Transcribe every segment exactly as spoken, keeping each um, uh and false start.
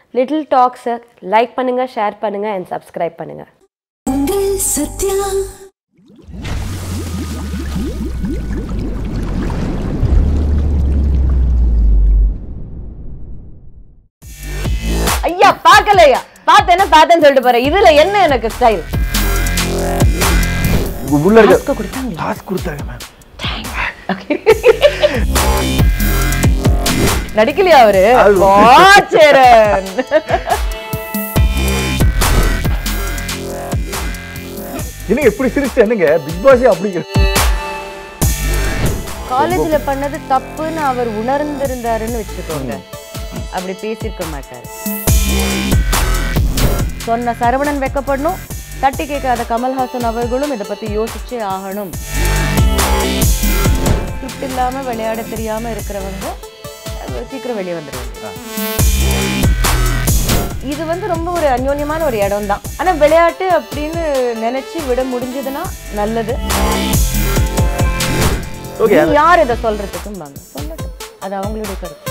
Little டாக்ஸை like பண்ணுங்க, share பண்ணுங்க அண்ட் சப்ஸ்கிரைப் பண்ணுங்க. சத்யா ஐயா பார்க்கலையா? பார்த்தேன்னா பார்த்தேன்னு சொல்லிட்டு போறேன். இதுல என்ன எனக்கு ஸ்டைல்? உள்ள இருக்க டாஸ்க் கொடுத்தாங்க. டாஸ்க் கொடுத்தாங்க மேம். ஓகே. நடிக்கலையா அவரு? வாச்சரன். என்ன எப்படி சிரிச்சு என்னங்க பிக் பாஸ் அப்படிங்க? காலேஜ்ல பண்ணது தப்புன்னு அவர் உணர்ந்திருந்தாருன்னு வச்சுக்கோங்க, அப்படி பேசிருக்க மாட்டாரு. சொன்ன சரவணன் வெக்கப்படணும், தட்டி கேட்காத கமல்ஹாசன் அவர்களும் இதை பத்தி யோசிச்சே ஆகணும். ஸ்கிரிப்ட் இல்லாம விளையாட தெரியாம இருக்கிறவங்க சீக்கிரம் வெளியே வந்துடுவாங்க. இது வந்து ரொம்ப ஒரு அந்யோன்யமான ஒரு இடம் தான். ஆனா விளையாட்டு அப்படின்னு நினைச்சு விட முடிஞ்சதுன்னா நல்லது. யார் இதை சொல்றதுக்கும் வாங்க சொல்லட்டும், அது அவங்களுடைய கருத்து.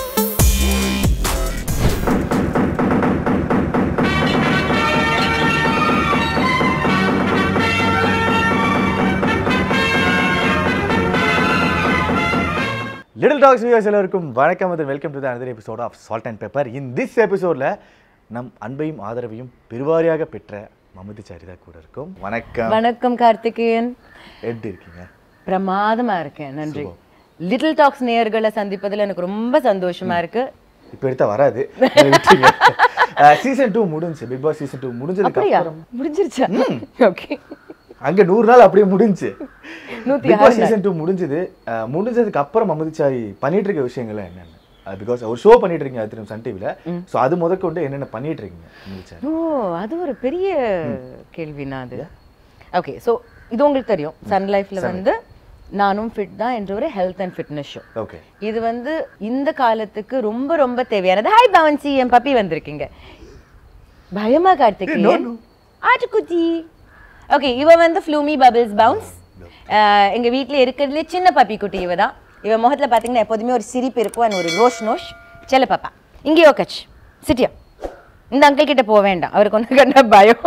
லிட்டில் டாக்ஸ் வியூவர்ஸ் எல்லாருக்கும் வணக்கம் and welcome to the another episode of Salt and Pepper. In this episodeல நம் அன்பையும் ஆதரவையும் பெருவாரியாக பெற்ற மமதி சரிதா கூட இருக்கும். வணக்கம். வணக்கம் கார்த்திகேயன், எப்படி இருக்கீங்க? பிரமாதமா இருக்கேன், நன்றி. லிட்டில் டாக்ஸ் நேயர்களை சந்திப்பதில் எனக்கு ரொம்ப சந்தோஷமா இருக்கு. இப்போ எடுத்தா வராது. சீசன் டூ முடிஞ்சு, பிக் பாஸ் சீசன் டூ முடிஞ்சதுக்கு அப்புறம் முடிஞ்சிருச்சா? ஓகே. அங்க நூறு நாள் அப்படியே முடிஞ்சு பிக் பாஸ் சீசன் டூ முடிஞ்சது. முடிஞ்சதுக்கு அப்புறம் மமதிச்சாரி பண்ணிட்டு இருக்க விஷயங்கள் என்னென்ன? பிகாஸ் ஒரு ஷோ பண்ணிட்டு இருக்கீங்க அது சன் டிவில. ஸோ அது முதற்கொண்டு என்னென்ன பண்ணிட்டு இருக்கீங்க மமதிச்சாரி? ஓ, அது ஒரு பெரிய கேள்வினா அது. ஓகே, ஸோ இது உங்களுக்கு தெரியும், சன் லைஃப்ல வந்து நானும் ஃபிட் தான் என்ற ஒரு health and fitness show. Okay, இது வந்து இந்த காலத்துக்கு ரொம்ப ரொம்ப தேவையானது. ஹாய் பவன்சி, என் பப்பி வந்திருக்கீங்க. பயமா கார்த்திகேயன்? ஆட்டுக்குட்டி. ஓகே, இவ வந்து ஃப்ளூமி பபிள்ஸ் பவுன்ஸ். எங்கள் வீட்டில் இருக்கிறதுலே சின்ன பப்பி குட்டி இவ தான். இவ முகத்தில் பார்த்தீங்கன்னா எப்போதுமே ஒரு சிரிப்பு இருக்கும் அண்ட் ஒரு ரோஷ் நோஷ். செல்ல பாப்பா இங்கேயோ கச் சிட்டியா. இந்த அங்கிள் கிட்ட போக வேண்டாம், அவருக்கு ஒன்று கண்டா பயம்.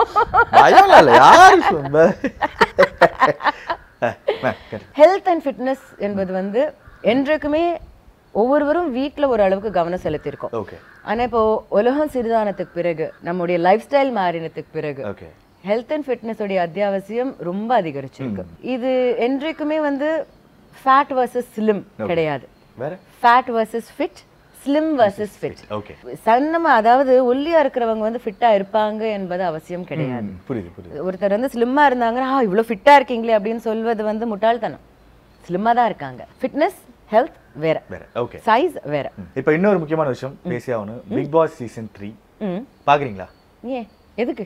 ஹெல்த் அண்ட் ஃபிட்னஸ் என்பது வந்து என்றைக்குமே ஒவ்வொருவரும் வீட்டில் ஒரு அளவுக்கு கவனம் செலுத்தியிருக்கோம். ஆனால் இப்போ உலகம் சிறுதானத்துக்கு பிறகு, நம்முடைய லைஃப் ஸ்டைல் மாறினத்துக்கு பிறகு ஹெல்த் அண்ட் ஃபிட்னஸ் உடைய அத்தியாவசியம் ரொம்ப அதிகரிச்சிருக்கு. இது என்றைக்குமே வந்து ஃபேட் வர்சஸ் ஸ்லிம் கிடையாது, fat versus fit, slim versus fit. சன்னமா, அதாவது ஒல்லியா இருக்கிறவங்க வந்து ஃபிட்டா இருப்பாங்க என்பது அவசியம் கிடையாது. ஒருத்தர் வந்து ஸ்லிம்மா இருந்தாங்கன்னா ஆ இவ்வளோ ஃபிட்டா இருக்கீங்களே அப்படின்னு சொல்வது வந்து முட்டாள்தனம். ஸ்லிம்மா தான் இருக்காங்க. ஃபிட்னஸ் ஹெல்த் வேற வேற, ஓகே, சைஸ் வேற. இப்போ இன்னொரு முக்கியமான விஷயம் பேசி ஆகணும். பிக் பாஸ் சீசன் த்ரீ பாக்குறீங்களா? ஏன், எதுக்கு?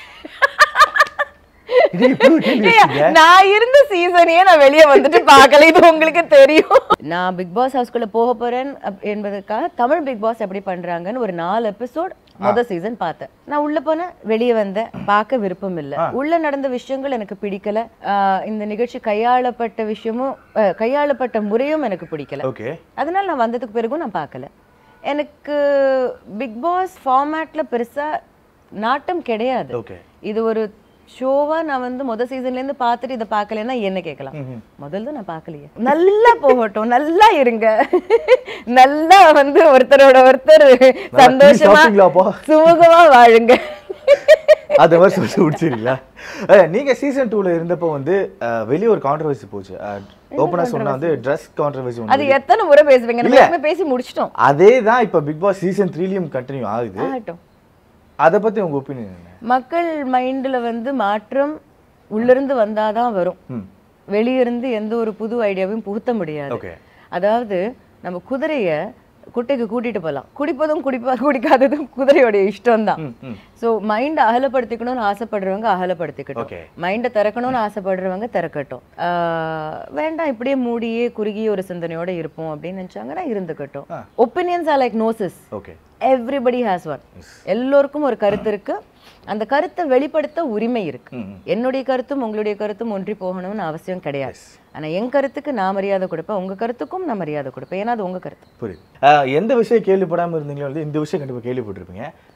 நான் இருந்த சீசனையே நான் வெளியே வந்துட்டு பார்க்கல, இது உங்களுக்கு தெரியும். நான் பிக் பாஸ் ஹவுஸ்குள்ள போக போறேன் என்பதற்காக தமிழ் பிக் பாஸ் எப்படி பண்றாங்கன்னு ஒரு நாலு எபிசோட் முதல் சீசன் பார்த்தேன். நான் உள்ள போனேன், வெளியே வந்தேன், பார்க்க விருப்பம் இல்லை. உள்ள நடந்த விஷயங்கள் எனக்கு பிடிக்கல. இந்த நிகழ்ச்சி கையாளப்பட்ட விஷயமும் கையாளப்பட்ட முறையும் எனக்கு பிடிக்கல. அதனால நான் வந்ததுக்கு பிறகும் நான் பார்க்கல. எனக்கு பிக் பாஸ் ஃபார்மேட்ல பெருசா நாட்டம் கிடையாது. இது ஒரு ஷோவா நான் வந்து முதல் சீசன்ல இருந்து பார்த்துட்டு இதை பார்க்கலன்னா என்ன கேட்கலாம்? முதல்ல நான் பார்க்கலையே. நல்லா போகட்டும், நல்லா இருங்க, நல்லா வந்து ஒருத்தரோட ஒருத்தர் சந்தோஷமா சுமூகமா வாழுங்க. அது மாதிரி சொல்லி முடிச்சிருக்கீங்களா? நீங்க சீசன் டூல இருந்தப்போ வந்து வெளியே ஒரு கான்ட்ரோவர்சி போச்சு. ஓபனா சொன்னா வந்து ட்ரெஸ் கான்ட்ரோவர்சி. அது எத்தனை முறை பேசுவீங்க? நம்ம பேசி முடிச்சிட்டோம். அதே தான் இப்ப பிக் பாஸ் சீசன் த்ரீலயும் கண்டினியூ ஆகுது. அதை பத்தி உங்க ஒப்பீனியன் என்ன? மக்கள் மைண்ட்ல வந்து மாற்றம் உள்ளிருந்து வந்தாதான் வரும். வெளியிருந்து எந்த ஒரு புது ஐடியாவையும் புகுத்த முடியாது. அதாவது நம்ம குதிரைய குட்டைக்கு கூட்டிட்டு போகலாம், குடிப்பதும் குடிப்பா குடிக்காததும் குதிரையோட இஷ்டம் தான். ஸோ மைண்டை அகலப்படுத்திக்கணும்னு ஆசைப்படுறவங்க அகலப்படுத்திக்கட்டும், மைண்டை திறக்கணும்னு ஆசைப்படுறவங்க திறக்கட்டும். வேண்டாம் இப்படியே மூடியே குறுகிய ஒரு சிந்தனையோட இருப்போம் அப்படின்னு நினைச்சாங்கன்னா இருந்துக்கட்டும். Opinions are like noses. Everybody has one. எல்லோருக்கும் ஒரு கருத்து இருக்கு, அந்த கருத்தை வெளிப்படுத்த உரிமை இருக்கு. என்னுடைய கருத்தும் உங்களுடைய கருத்தும் ஒன்றி போகணும்னு அவசியம் கிடையாது. ஆனா என் கருத்துக்கு நான் மரியாதை கொடுப்பேன், உங்க கருத்துக்கும் நான் மரியாதை கொடுப்பேன், ஏன்னா அது உங்க கருத்து. புரியுது. எந்த விஷயம் கேள்விப்படாம இருந்தீங்களோ இந்த விஷயம் கண்டிப்பா கேள்விப்பட்டிருப்பீங்க.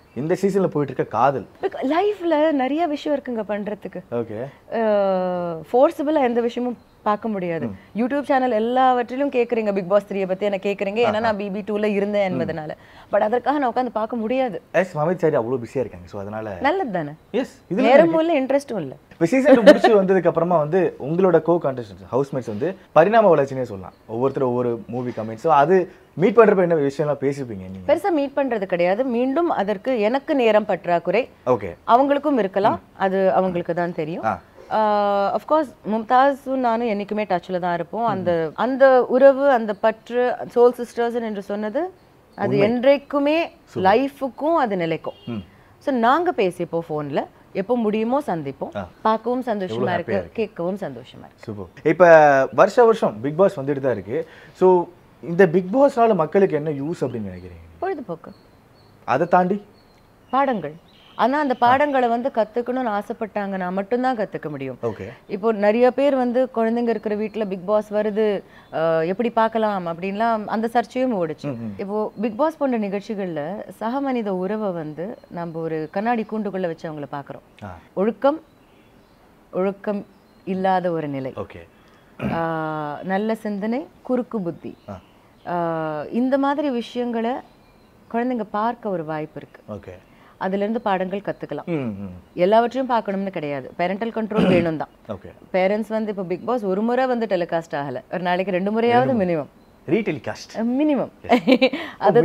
இந்த சீசன்ல போயிட்டு இருக்க காதல் லைஃப்ல நிறைய விஷயம் இருக்குங்க பண்றதுக்கு. ஓகே. ஃபோர்ஸபிளா எந்த விஷயமும் பார்க்க முடியாது. யூடியூப் சேனல் எல்லாவற்றிலும் கேட்குறீங்க பிக் பாஸ் த்ரீயை பத்தி என்ன கேட்குறீங்க, ஏன்னா நான் பிபி டூல இருந்தேன் என்பதனால. பட் அதற்காக நான் உட்காந்து பார்க்க முடியாது. எஸ் மமதிச்சாரி அவ்வளோ பிஸியா இருக்காங்க. ஸோ அதனால நல்லது தானே. எஸ் இது நேரமும் இல்லை, இன்ட்ரெஸ்ட்டும் இல்லை. இப்போ சீசன் டூ முடிச்சு வந்ததுக்கு அப்புறமா வந்து உங்களோட கோ கான்டெஸ்டன்ட் ஹவுஸ்மேட்ஸ் வந்து பரிணாம வளர்ச்சினே சொல்லலாம். ஒவ்வொருத்தரும் ஒவ்வொரு மூவி கமெண்ட்ஸ். ஸோ அது மீட் பண்றப்ப என்ன விஷயம்லாம் பேசிப்பீங்க நீங்க? பெருசா மீட் பண்றது கிடையாது. மீண்டும் அதற்கு எனக்கு நேரம் பற்றாக்குறை, ஓகே, அவங்களுக்கும் இருக்கலாம். அது அவங்களுக்கு தான் தெரியும். அஃப்கோர்ஸ் மும்தாஸும் நானும் என்னைக்குமே டச்சில் தான் இருப்போம். அந்த அந்த உறவு, அந்த பற்று, சோல் சிஸ்டர்ஸ் என்று சொன்னது அது என்றைக்குமே லைஃபுக்கும் அது நிலைக்கும். ஸோ நாங்கள் பேசிப்போம் ஃபோனில், எப்போ முடியுமோ சந்திப்போம். பார்க்கவும் சந்தோஷமா இருக்கு, கேட்கவும் சந்தோஷமா இருக்கு. சூப்பர். இப்போ வருஷ வருஷம் பிக் பாஸ் வந்துட்டு தான் இருக்கு. ஸோ இந்த பிக் பாஸ்னால மக்களுக்கு என்ன யூஸ் அப்படின்னு நினைக்கிறீங்க? பொழுதுபோக்கு, அதை தாண்டி பாடங்கள். ஆனால் அந்த பாடங்களை வந்து கற்றுக்கணும்னு ஆசைப்பட்டாங்கன்னா மட்டும்தான் கற்றுக்க முடியும். ஓகே. இப்போ நிறைய பேர் வந்து குழந்தைங்க இருக்கிற வீட்டில் பிக் பாஸ் வருது எப்படி பார்க்கலாம் அப்படின்லாம் அந்த சர்ச்சையும் ஓடிச்சு. இப்போ பிக் பாஸ் போன்ற நிகழ்ச்சிகளில் சக மனித உறவை வந்து நம்ம ஒரு கண்ணாடி கூண்டுக்குள்ளே வச்சு அவங்கள பார்க்குறோம். ஒழுக்கம், ஒழுக்கம் இல்லாத ஒரு நிலை, ஓகே, நல்ல சிந்தனை, குறுக்கு புத்தி, இந்த மாதிரி விஷயங்களை குழந்தைங்க பார்க்க ஒரு வாய்ப்பு இருக்கு. ஓகே. அதுலேருந்து பாடங்கள் கற்றுக்கலாம். எல்லாவற்றையும் பார்க்கணும்னு கிடையாது, பேரண்டல் கண்ட்ரோல் வேணும் தான். பேரண்ட்ஸ் வந்து இப்போ பிக் பாஸ் ஒரு முறை வந்து டெலிகாஸ்ட் ஆகலை, ஒரு நாளைக்கு ரெண்டு முறையாவது மினிமம் ரீடெலிகாஸ்ட் மினிமம். அதை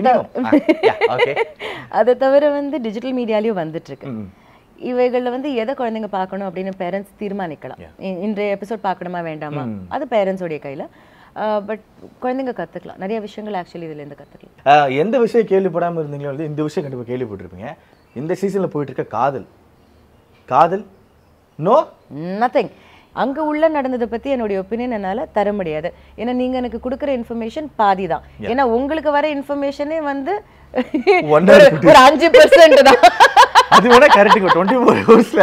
அதை தவிர வந்து டிஜிட்டல் மீடியாலையும் வந்துட்டு இருக்கு. இவைகளில் வந்து எதை குழந்தைங்க பார்க்கணும் அப்படின்னு பேரண்ட்ஸ் தீர்மானிக்கலாம். இன்றைய எபிசோட் பார்க்கணுமா வேண்டாமா அது பேரண்ட்ஸோடைய கையில். பட் குழந்தைங்க கற்றுக்கலாம் நிறைய விஷயங்கள். ஆக்சுவலி இதுலேருந்து கற்றுக்கலாம். எந்த விஷயம் கேள்விப்படாமல் இருந்தீங்களோ வந்து இந்த விஷயம் கண்டிப்பாக கேள்விப்பட்டிருப்பீங்க. இந்த சீசனில் போயிட்டு இருக்க காதல் காதல் நோ நத்திங். அங்கே உள்ள நடந்ததை பற்றி என்னுடைய ஒப்பீனியன் என்னால் தர முடியாது. ஏன்னா நீங்கள் எனக்கு கொடுக்குற இன்ஃபர்மேஷன் பாதி தான். ஏன்னா உங்களுக்கு வர இன்ஃபர்மேஷனே வந்து ஒரு அஞ்சு பர்சன்ட் தான். அது வேணா கரெக்டுங்க. டுவெண்ட்டி ஃபோர் ஹவர்ஸில்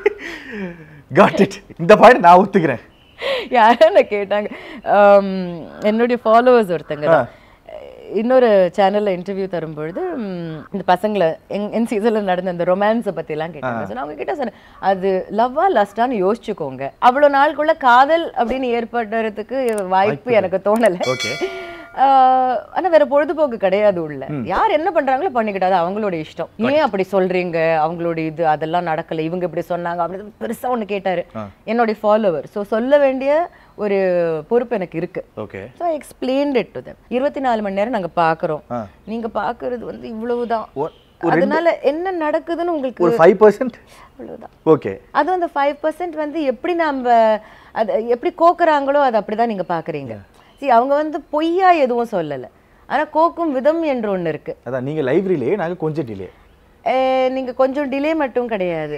காட் இட். இந்த பாயிண்ட் நான் ஒத்துக்கிறேன். யாரும் கேட்டாங்க, என்னுடைய ஃபாலோவர்ஸ் ஒருத்தங்க இன்னொரு சேனலில் இன்டர்வியூ தரும்பொழுது இந்த பசங்களை எங் என் சீசனில் நடந்த அந்த ரொமான்ஸை பற்றிலாம் கேட்டாங்க. ஸோ நான் அவங்க கிட்ட சொன்னேன், அது லவ்வா லஸ்டான்னு யோசிச்சுக்கோங்க. அவ்வளோ நாளுக்குள்ள காதல் அப்படின்னு ஏற்படுறதுக்கு வாய்ப்பு எனக்கு தோணலை. ஆனா வேற பொழுதுபோக்கு கிடையாது உள்ள. யார் என்ன பண்றாங்களோ பண்ணிக்கிட்டாது, அவங்களோட இஷ்டம். ஏன் அப்படி சொல்றீங்க, அவங்களோட இது அதெல்லாம் நடக்கல, இவங்க இப்படி சொன்னாங்க அப்படின்னு பெருசா ஒண்ணு கேட்டாரு என்னோட ஃபாலோவர். ஸோ சொல்ல வேண்டிய ஒரு பொறுப்பு எனக்கு இருக்கு. So I explained it to them. இருபத்தி நாலு மணி நேரம் நாங்க பாக்குறோம், நீங்க பாக்குறது வந்து இவ்வளவுதான். அதனால என்ன நடக்குதுன்னு உங்களுக்கு ஒரு ஃபைவ் பர்சன்ட் அவ்வளவுதான். ஓகே. அது அந்த ஃபைவ் பர்சன்ட் வந்து எப்படி நம்ம அதை எப்படி கோக்குறாங்களோ அது அப்படிதான் நீங்க பாக்குறீங்க. அவங்க வந்து பொய்யா எதுவும் சொல்லல, ஆனா கோக்கும் விதம் என்று ஒண்ணு இருக்கு. அதான் நீங்க லைப்ரரியிலே, நாங்க கொஞ்சம் டிலே. நீங்க கொஞ்சம் டிலே மட்டும் கிடையாது,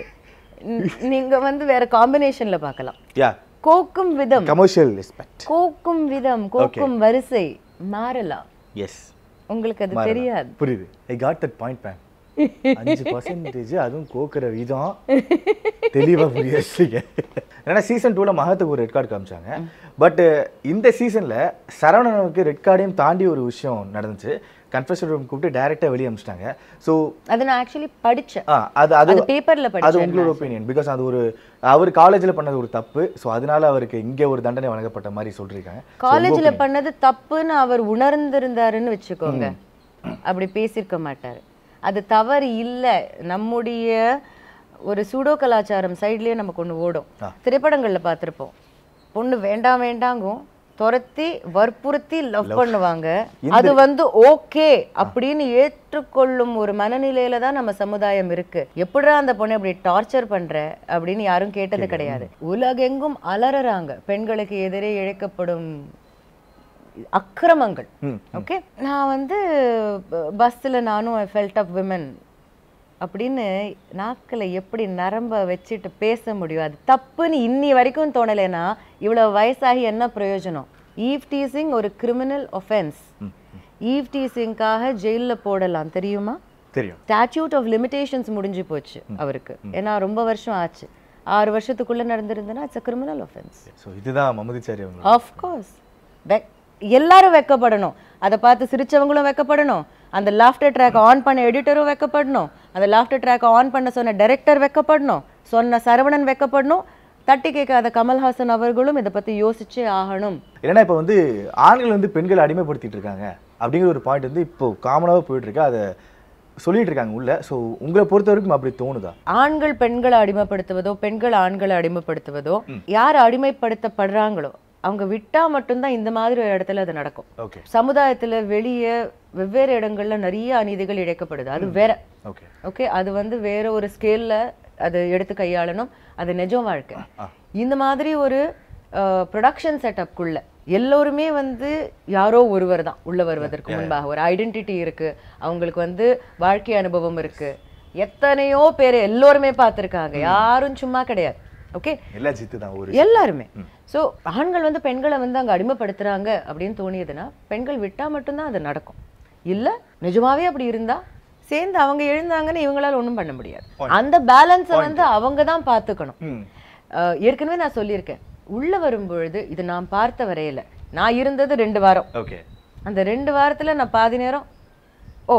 நீங்க வந்து வேற காம்பினேஷன்ல பார்க்கலாம். யா, கோக்கும் விதம், கமர்ஷியல் ரெஸ்பெக்ட், கோக்கும் விதம், கோக்கும் வரிசை மாறலாம். எஸ், உங்களுக்கு அது தெரியாது. புரியுது. I got that point ma'am. அஞ்சு பர்சன்டேஜ் அதுவும் கோக்குற விதம் தெளிவாக புரியுது. ஏன்னா சீசன் டூவில் மகத்துக்கு ஒரு ரெட் கார்டு காமிச்சாங்க. பட் இந்த சீசனில் சரவணனுக்கு ரெட் கார்டையும் தாண்டி ஒரு விஷயம் நடந்துச்சு. கன்ஃபெஷன் ரூம் கூப்பிட்டு டைரெக்டாக வெளியே அனுப்பிச்சிட்டாங்க. ஸோ அது நான் ஆக்சுவலி படித்தேன். அது அது பேப்பரில் படித்தேன். அது உங்களோட ஒப்பீனியன்? பிகாஸ் அது ஒரு அவர் காலேஜில் பண்ணது ஒரு தப்பு, ஸோ அதனால அவருக்கு இங்கே ஒரு தண்டனை வழங்கப்பட்ட மாதிரி சொல்லியிருக்காங்க. காலேஜில் பண்ணது தப்புன்னு அவர் உணர்ந்திருந்தாருன்னு வச்சுக்கோங்க, அப்படி பேசியிருக்க மாட்டார். அது தவறு இல்லை. நம்முடைய ஒரு சூடோ கலாச்சாரம் சைட்லேயே நமக்கு ஒன்று ஓடும். திரைப்படங்களில் பார்த்துருப்போம், பொண்ணு வேண்டாம் வேண்டாங்கும், துரத்தி வற்புறுத்தி லவ் பண்ணுவாங்க. அது வந்து ஓகே அப்படின்னு ஏற்றுக்கொள்ளும் ஒரு மனநிலையில தான் நம்ம சமுதாயம் இருக்கு. எப்படிடா அந்த பொண்ணை அப்படி டார்ச்சர் பண்ற அப்படின்னு யாரும் கேட்டது கிடையாது. உலகெங்கும் அலறாங்க பெண்களுக்கு எதிரே இழைக்கப்படும் அக்கிரமங்கள். ஓகே, நான் வந்து பஸ்ஸில் நானும் ஐ ஃபெல்ட் ஆஃப் விமன் அப்படின்னு நாக்கில் எப்படி நரம்ப வச்சுட்டு பேச முடியும்? அது தப்புன்னு இன்னி வரைக்கும் தோணலைன்னா இவ்வளோ வயசாகி என்ன பிரயோஜனம்? ஈவ் டீசிங் ஒரு கிரிமினல் ஒஃபென்ஸ். ஈவ் டீசிங்காக ஜெயிலில் போடலாம், தெரியுமா? தெரியும். ஸ்டாட்யூட் ஆஃப் லிமிடேஷன்ஸ் முடிஞ்சு போச்சு அவருக்கு, ஏன்னா ரொம்ப வருஷம் ஆச்சு. ஆறு வருஷத்துக்குள்ளே நடந்திருந்ததுன்னா it's a criminal offence. So இதுதான் மமதிச்சாரி அவங்க. ஆஃப்கோர்ஸ் எல்லாரும் வெக்கப்படணும், அதை பார்த்து சிரிச்சவங்களும் வெக்கப்படணும், அந்த லாஃப்டர் ட்ராக் ஆன் பண்ண எடிட்டரும் வெக்கப்படணும், அந்த லாஃப்டர் ட்ராக் ஆன் பண்ண சொன்ன டைரக்டர் வெக்கப்படணும், சொன்ன சரவணன் வெக்கப்படணும், தட்டி கேட்காத கமல்ஹாசன் அவர்களும் இதை பத்தி யோசிச்சே ஆகணும். ஏன்னா இப்போ வந்து ஆண்கள் வந்து பெண்களை அடிமைப்படுத்திட்டு இருக்காங்க அப்படிங்கிற ஒரு பாயிண்ட் வந்து இப்போ காமனாக போயிட்டு இருக்கு, அதை சொல்லிட்டு இருக்காங்க உள்ள. ஸோ உங்களை பொறுத்த வரைக்கும் அப்படி தோணுதா? ஆண்கள் பெண்களை அடிமைப்படுத்துவதோ பெண்கள் ஆண்களை அடிமைப்படுத்துவதோ, யார் அடிமைப்படுத்தப்படுறாங்களோ அவங்க விட்டா மட்டும்தான் இந்த மாதிரி ஒரு இடத்துல அது நடக்கும். ஓகே. சமுதாயத்துல வெளியே வெவ்வேறு இடங்கள்ல நிறைய அநீதிகள் இழைக்கப்படுது, அது வேற. ஓகே ஓகே, அது வந்து வேற ஒரு ஸ்கேல்ல அது எடுத்து கையாளணும், அது நிஜம் வாழ்க்கை. இந்த மாதிரி ஒரு ப்ரொடக்ஷன் செட்டப்குள்ள எல்லோருமே வந்து யாரோ ஒருவர் தான் உள்ள வருவதற்கு முன்பாக ஒரு ஐடென்டிட்டி இருக்கு, அவங்களுக்கு வந்து வாழ்க்கை அனுபவம் இருக்கு, எத்தனையோ பேர் எல்லோருமே பார்த்துருக்காங்க, யாரும் சும்மா கிடையாது. ஓகே, எல்லாருமே. ஸோ ஆண்கள் வந்து பெண்களை வந்து அங்கே அடிமைப்படுத்துறாங்க அப்படின்னு தோணியதுன்னா பெண்கள் விட்டா மட்டும்தான் அது நடக்கும். இல்லை நிஜமாவே அப்படி இருந்தா சேர்ந்து அவங்க எழுந்தாங்கன்னு இவங்களால ஒன்றும் பண்ண முடியாது. அந்த பேலன்ஸை வந்து அவங்க தான் பார்த்துக்கணும். ஏற்கனவே நான் சொல்லியிருக்கேன், உள்ள வரும்பொழுது இது நான் பார்த்த வரையில நான் இருந்தது ரெண்டு வாரம். அந்த ரெண்டு வாரத்துல நான் பாதி நேரம் ஓ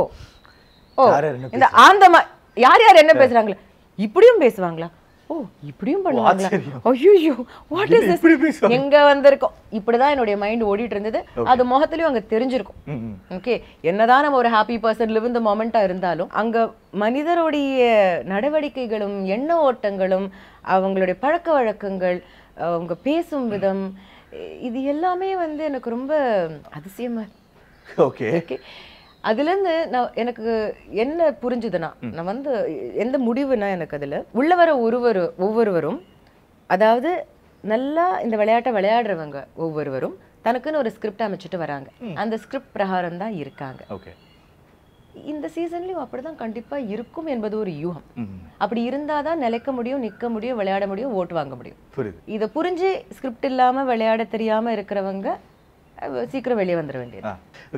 ஓ இந்த ஆந்தமா யார் யார் என்ன பேசுறாங்களா, இப்படியும் பேசுவாங்களா, ஓ இப்படியும் பண்ணுவாங்களா, ஐயோ வாட் இஸ் திஸ், எங்க வந்திருக்கோம், இப்படிதான் என்னுடைய மைண்ட் ஓடிட்டு இருந்தது. அது முகத்திலயும் அங்க தெரிஞ்சிருக்கும். ஓகே, என்னதான் நம்ம ஒரு happy person live in the மொமெண்டா இருந்தாலும் அங்க மனிதருடைய நடவடிக்கைகளும் எண்ண ஓட்டங்களும் அவங்களுடைய பழக்க வழக்கங்கள் அவங்க பேசும் விதம் இது எல்லாமே வந்து எனக்கு ரொம்ப அதிசயமா. ஓகே ஓகே, அதுலேருந்து நான் எனக்கு என்ன புரிஞ்சுதுன்னா, நான் வந்து எந்த முடிவுனா எனக்கு அதில் உள்ள வர ஒருவர் ஒவ்வொருவரும் அதாவது நல்லா இந்த விளையாட்டை விளையாடுறவங்க ஒவ்வொருவரும் தனக்குன்னு ஒரு ஸ்கிரிப்ட் அமைச்சிட்டு வராங்க, அந்த ஸ்கிரிப்ட் பிரகாரம் தான் இருக்காங்க. ஓகே, இந்த சீசன்லயும் அப்படிதான் கண்டிப்பா இருக்கும் என்பது ஒரு யூகம். அப்படி இருந்தாதான் நிலைக்க முடியும், நிக்க முடியும், விளையாட முடியும், ஓட்டு வாங்க முடியும். இதை புரிஞ்சு ஸ்கிரிப்ட் இல்லாம விளையாட தெரியாம இருக்கிறவங்க சீக்கிரம் வெளியே வந்துட வேண்டியது.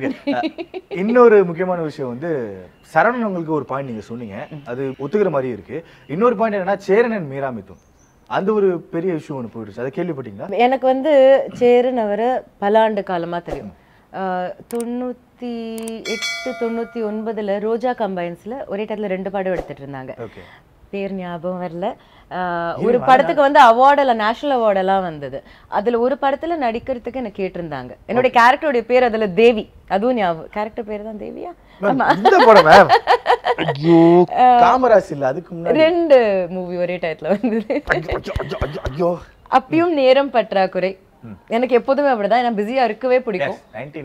இன்னொரு முக்கியமான விஷயம் வந்து சரவணன் உங்களுக்கு ஒரு பாயிண்ட் நீங்க சொன்னீங்க, அது ஒத்துக்கிற மாதிரி இருக்கு. இன்னொரு பாயிண்ட் என்னன்னா சேரன் அண்ட் மீரா மிதுன், அந்த ஒரு பெரிய இஷ்யூ ஒன்று போயிடுச்சு, அதை கேள்விப்பட்டீங்களா? எனக்கு வந்து சேரன் அவரை பல ஆண்டு காலமா தெரியும். தொண்ணூத்தி எட்டு தொண்ணூத்தி ஒன்பதுல ரோஜா கம்பைன்ஸ்ல ஒரே டயத்துல ரெண்டு படம் எடுத்துட்டு இருந்தாங்க, பேர் ஞாபகம் வரல. ஒரு படத்துக்கு வந்து அவார்டு எல்லாம் நேஷனல் அவார்டு எல்லாம் வந்தது. அதுல ஒரு படத்துல நடிக்கிறதுக்கு என்ன கேட்டிருந்தாங்க, என்னுடைய கேரக்டருடைய பேர் அதுல தேவி, அதுவும் ஞாபகம், கேரக்டர் பேர் தான் தேவியா? ரெண்டு மூவி ஒரே டயத்துல வந்தது. அப்பயும் நேரம் பற்றாக்குறை, எனக்கு எப்போதுமே அப்படிதான், நான் பிஸியா இருக்கவே பிடிக்கும்.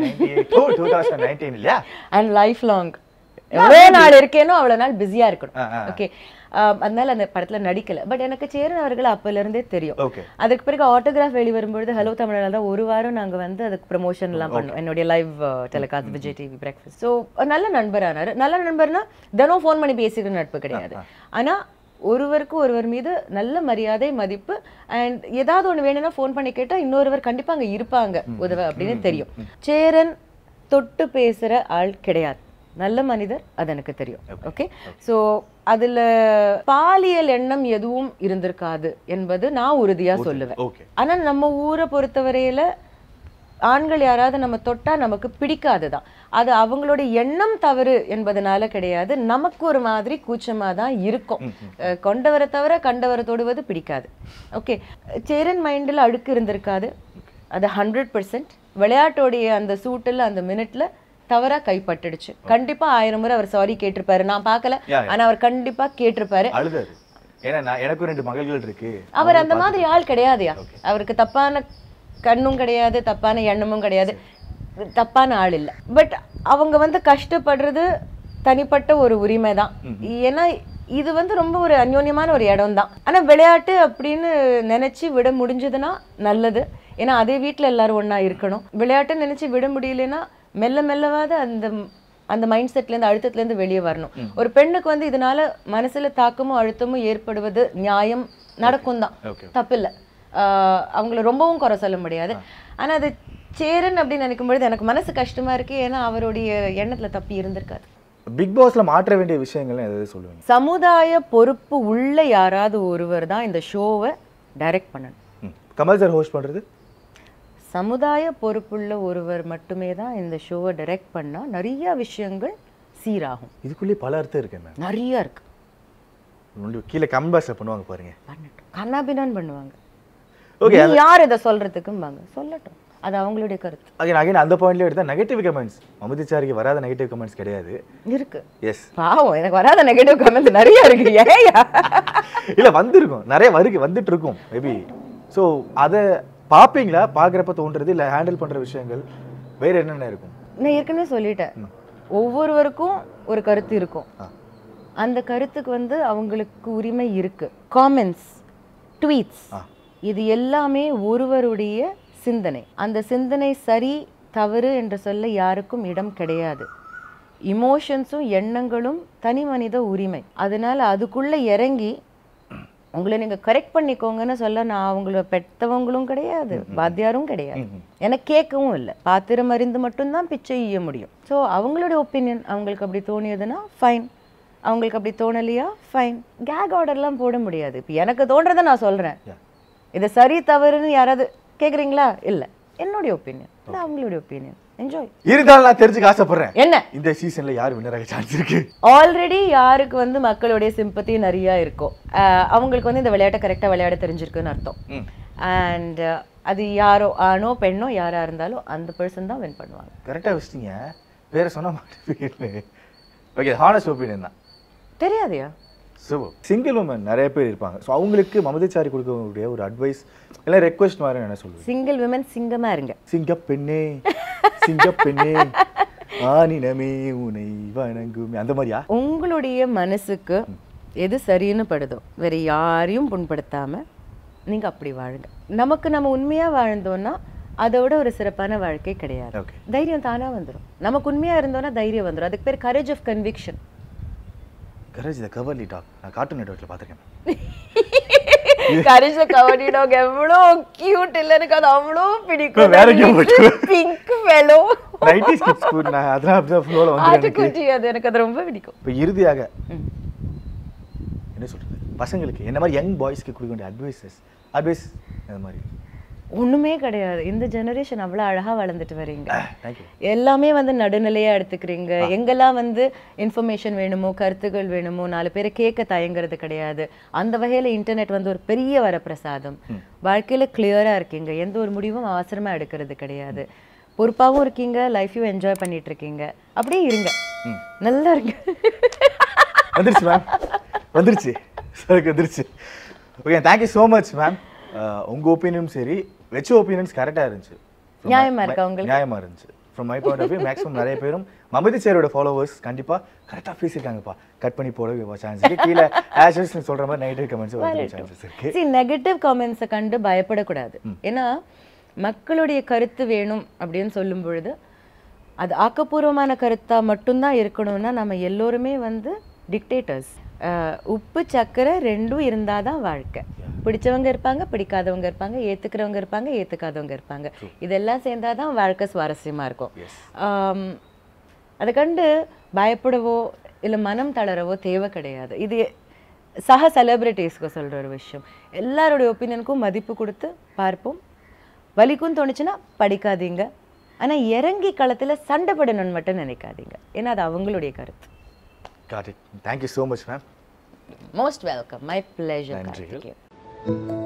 அண்ட் லைஃப் லாங் எவ்வளவு நாள் இருக்கேனோ அவ்வளவு நாள் பிஸியா இருக்கணும். ஓகே, அதனால அந்த படத்துல நடிக்கல. பட் எனக்கு சேரன் அவர்கள் அப்பல இருந்தே தெரியும். அதுக்கு பிறகு ஆட்டோகிராஃப் வெளி வரும்பொழுது ஹலோ தமிழ்ல தான் ஒரு வாரம் நாங்க வந்து அதுக்கு ப்ரமோஷன் எல்லாம் பண்ணோம், என்னுடைய live telecast Vijay TV breakfast. So நல்ல நண்பரானாரு. நல்ல நண்பர்னா தினம் ஃபோன் பண்ணி பேசிக்கிற நட்பு கிடையாது, ஆனா ஒருவருக்கு ஒருவர் மீது நல்ல மரியாதை மதிப்பு. அண்ட் ஏதாவது ஒண்ணு வேணும்னா ஃபோன் பண்ணி கேட்டா இன்னொருவர் கண்டிப்பா அங்க இருப்பாங்க உதவ அப்படின்னு தெரியும். சேரன் தொட்டு பேசுற ஆள் கிடையாது, நல்ல மனிதர், அது எனக்கு தெரியும். ஓகே, ஸோ அதுல பாலியல் எண்ணம் எதுவும் இருந்திருக்காது என்பது நான் உறுதியா சொல்லுவேன். ஆனா நம்ம ஊரை பொறுத்தவரையில ஆண்கள் யாராவது நம்ம தொட்டா நமக்கு பிடிக்காதுதான், அது அவங்களுடைய எண்ணம் தவறு என்பதனால கிடையாது, நமக்கு ஒரு மாதிரி கூச்சமா தான் இருக்கும். கொண்டவரை தவிர கண்டவரை தொடுவது பிடிக்காது. ஓகே, சேரன் மைண்டில் அழுக்கு இருந்திருக்காது, அது ஹண்ட்ரட் பர்சன்ட். விளையாட்டோடைய அந்த சூட்டில் அந்த மினிட்ல தவறா கைப்பட்டுடுச்சு. கண்டிப்பா ஆயிரம் முறை அவர் சாரி கேட்டிருப்பாரு, நான் பார்க்கல, ஆனா அவர் கண்டிப்பா கேட்டிருப்பாரு. எனக்கு ரெண்டு மகள்கள் இருக்கு. அவர் அந்த மாதிரி ஆள் கிடையாதுயா, அவருக்கு தப்பான கண்ணும் கிடையாது, தப்பான எண்ணமும் கிடையாது, தப்பான ஆள் இல்லை. பட் அவங்க வந்து கஷ்டப்படுறது தனிப்பட்ட ஒரு உரிமை தான். ஏன்னா இது வந்து ரொம்ப ஒரு அந்யோன்யமான ஒரு இடம் தான். ஆனா விளையாட்டு அப்படின்னு நினைச்சு விட முடிஞ்சதுன்னா நல்லது, ஏன்னா அதே வீட்டுல எல்லாரும் ஒன்னா இருக்கணும். விளையாட்டு நினைச்சு விட முடியலன்னா மெல்ல மெல்லவாத அந்த அந்த மைண்ட் செட்லேருந்து அழுத்தத்துலேருந்து வெளியே வரணும். ஒரு பெண்ணுக்கு வந்து இதனால மனசுல தாக்கமும் அழுத்தமும் ஏற்படுவது நியாயம், நடக்கும் தான், தப்பில்லை. அவங்கள ரொம்பவும் குறை சொல்ல முடியாது. ஆனா அது சேரன் அப்படின்னு நினைக்கும் பொழுது எனக்கு மனசு கஷ்டமா இருக்கு, ஏன்னா அவருடைய எண்ணத்துல தப்பி இருந்திருக்காது. பிக் பாஸ்ல மாற்ற வேண்டிய விஷயங்கள் எதாவது சொல்லுவாங்க? சமுதாய பொறுப்பு உள்ள யாராவது ஒருவர் தான் இந்த ஷோவை டைரக்ட் பண்ணணும். கமல் சார் ஹோஸ்ட் பண்றது? சமுதாய பொறுப்புள்ள ஒருவர் மட்டுமே தான் இந்த ஷோவை டைரக்ட் பண்ணா நிறைய விஷயங்கள் சீராகும். இதுக்குள்ளே பல அர்த்தம் இருக்கு மேம். நிறைய இருக்கு. கீழே கம்பாஸ்ல பண்ணுவாங்க பாருங்க. பண்ணட்டும், கண்ணாபின்னான்னு பண்ணுவாங்க. ஓகே, நீ யார் இதை சொல்றதுக்கும்பாங்க, சொல்லட்டும், அது அவங்களுடைய கருத்து. அகைன் அகைன் அந்த பாயிண்ட்ல எடுத்தா நெகட்டிவ் கமெண்ட்ஸ் மமதிச்சாரிக்கு வராத நெகட்டிவ் கமெண்ட்ஸ் கிடையாது. இருக்கு. எஸ், பாவம், எனக்கு வராத நெகட்டிவ் கமெண்ட்ஸ் நிறைய இருக்கு. ஏயா இல்ல வந்திருக்கும், நிறைய வருது, வந்துட்டு இருக்கும் மேபி. ஸோ அதை பார்ப்பீங்களா? பார்க்குறப்ப தோன்றது இல்லை ஹேண்டில் பண்ற விஷயங்கள் வேற என்னென்ன இருக்கும்? நான் ஏற்கனவே சொல்லிட்டேன், ஒவ்வொருவருக்கும் ஒரு கருத்து இருக்கும். அந்த கருத்துக்கு வந்து அவங்களுக்கு உரிமை இருக்கு. காமெண்ட்ஸ், ட்வீட்ஸ், இது எல்லாமே ஒருவருடைய சிந்தனை. அந்த சிந்தனை சரி தவறு என்று சொல்ல யாருக்கும் இடம் கிடையாது. இமோஷன்ஸும் எண்ணங்களும் தனி மனித உரிமை. அதனால அதுக்குள்ள இறங்கி உங்களை நீங்க கரெக்ட் பண்ணிக்கோங்கன்னு சொல்ல நான் அவங்கள பெற்றவங்களும் கிடையாது, வாத்தியாரும் கிடையாது, எனக்கு கேட்கவும் இல்லை. பாத்திரம் அறிந்து மட்டும்தான் பிச்சை ஈய முடியும். ஸோ அவங்களுடைய ஒப்பீனியன், அவங்களுக்கு அப்படி தோணியதுன்னா ஃபைன், அவங்களுக்கு அப்படி தோணலையா ஃபைன். கேக் ஆர்டர்லாம் போட முடியாது. இப்போ எனக்கு தோன்றதை நான் சொல்றேன், இது சரி தவறுன்னு யாராவது கேட்குறீங்களா? இல்லை, என்னுடைய ஒப்பீனியன், இல்லை அவங்களுடைய ஒப்பீனியன். என்ஜாய். இருந்தாலும் நான் தெரிஞ்சுக்க ஆசைப்படுறேன், என்ன இந்த சீசன்ல யார் வின்னர் ஆக சான்ஸ் இருக்கு? ஆல்ரெடி யாருக்கு வந்து மக்களுடைய சிம்பத்தி நிறைய இருக்கும், அவங்களுக்கு வந்து இந்த விளையாட்டை கரெக்டாக விளையாட தெரிஞ்சிருக்குன்னு அர்த்தம். அண்ட் அது யாரோ ஆணோ பெண்ணோ யாரா இருந்தாலும் அந்த பர்சன் தான் வின் பண்ணுவாங்க. கரெக்டாக வச்சிட்டீங்க, வேற சொன்ன மாட்டேன். ஓகே, ஹானஸ்ட் ஒப்பீனியன் தான். தெரியாதையா? ஸோ சிங்கிள் உமன் நிறைய பேர் இருப்பாங்க. ஸோ அவங்களுக்கு மமதிச்சாரி கொடுக்கக்கூடிய ஒரு அட்வைஸ் இல்லை ரெக்வெஸ்ட் மாதிரி என்ன சொல்லுவேன்? சிங்கிள் விமன் சிங்கமா இருங்க. சிங்க பெண்ணே சிங்க பெண்ணே ஆனினமே உனை வணங்குமே, அந்த மாதிரியா? உங்களுடைய மனசுக்கு எது சரின்னு படுதோ வேற யாரையும் புண்படுத்தாம நீங்க அப்படி வாழுங்க. நமக்கு நம்ம உண்மையா வாழ்ந்தோம்னா அதோட ஒரு சிறப்பான வாழ்க்கை கிடையாது. தைரியம் தானா வந்துடும். நமக்கு உண்மையா இருந்தோம்னா தைரியம் வந்துடும். அதுக்கு பேர் courage of conviction. Courage the cowardly dog. நான் கார்ட்டூன் நெட்வொர்க்ல பாத்துக்கேன். கரேஜ் த கவர்லி டாக் எவ்வளோ கியூட் இல்ல, எனக்கு அது அவ்வளோ பிடிக்கும். வேற game pink fellow nineties kids கூட நான் அதெல்லாம் அப்படியே ஃப்ளோல வந்து எனக்கு அது எனக்கு அது ரொம்ப பிடிக்கும். இப்போ இறுதியாக என்ன சொல்றது, பசங்களுக்கு என்ன மாதிரி யங் பாய்ஸ்க்கு கொடுக்க வேண்டிய அட்வைசஸ் அட்வைஸ் அந்த மாதிரி? ஒண்ணுமே கிடையாது. இந்த ஜெனரேஷன் அவ்வளோ அழகா வளர்ந்துட்டு வரீங்க. Thank you. எல்லாமே வந்து நடுநிலையா எடுத்துக்கிறீங்க. எங்கெல்லாம் வந்து இன்ஃபர்மேஷன் வேணுமோ கருத்துக்கள் வேணுமோ நாலு பேரை கேட்க தயங்குறது கிடையாது. அந்த வகையில இன்டர்நெட் வந்து ஒரு பெரிய வரப்பிரசாதம். வாழ்க்கையில கிளியரா இருக்கீங்க, எந்த ஒரு முடிவும் அவசரமா எடுக்கிறது கிடையாது, பொறுப்பாகவும் இருக்கீங்க, லைஃபையும் என்ஜாய் பண்ணிட்டு இருக்கீங்க. அப்படியே இருங்க, நல்லா இருங்க. வந்துருச்சு மேம், வந்துருச்சு சார், வந்துருச்சு. Okay, thank you so much ma'am. உங்க ஒப்பீனியனும் சரி, வெச்ச ஒப்பீனியன்ஸ் கரெக்டாக இருந்துச்சு, நியாயமா இருக்கா உங்களுக்கு? நியாயமா இருந்துச்சு. From my point of view maximum நிறைய பேரும் மமதி சாரோட ஃபாலோவர்ஸ் கண்டிப்பாக கரெக்டாக பேசியிருக்காங்கப்பா, கட் பண்ணி போட சான்ஸ் இருக்கு. கீழே ஆஷஸ் சொல்கிற மாதிரி நெகட்டிவ் கமெண்ட்ஸ் வர சான்சஸ் இருக்கு. சரி, நெகட்டிவ் கமெண்ட்ஸை கண்டு பயப்படக்கூடாது. ஏன்னா மக்களுடைய கருத்து வேணும் அப்படின்னு சொல்லும் பொழுது அது ஆக்கப்பூர்வமான கருத்தாக மட்டும்தான் இருக்கணும்னா நம்ம எல்லோருமே வந்து டிக்டேட்டர்ஸ். உப்பு சக்கரை ரெண்டும் இருந்தால் தான் வாழ்க்கை. பிடிச்சவங்க இருப்பாங்க, பிடிக்காதவங்க இருப்பாங்க, ஏற்றுக்கிறவங்க இருப்பாங்க, ஏற்றுக்காதவங்க இருப்பாங்க. இதெல்லாம் சேர்ந்தால் தான் வாழ்க்கை சுவாரஸ்யமாக இருக்கும். அதை கண்டு பயப்படவோ இல்லை மனம் தளரவோ தேவை கிடையாது. இது சக செலிபிரிட்டிஸ்க்கு சொல்கிற ஒரு விஷயம். எல்லாருடைய ஒப்பீனியனுக்கும் மதிப்பு கொடுத்து பார்ப்போம். வலிக்கும் தோணுச்சுன்னா படிக்காதீங்க, ஆனால் இறங்கி களத்தில் சண்டை படணும்னு மட்டும் நினைக்காதீங்க, ஏன்னா அது அவங்களுடைய கருத்து. Got it. Thank you so much, ma'am. Most welcome. My pleasure. Thank you.